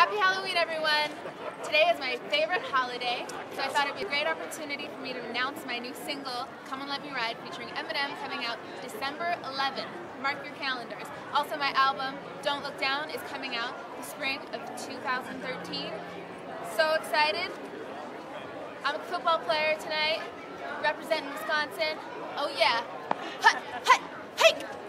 Happy Halloween, everyone! Today is my favorite holiday, so I thought it would be a great opportunity for me to announce my new single, Come and Let Me Ride, featuring Eminem, coming out December 11th. Mark your calendars. Also, my album, Don't Look Down, is coming out the spring of 2013. So excited. I'm a football player tonight, representing Wisconsin. Oh yeah. Hut, hut, hey!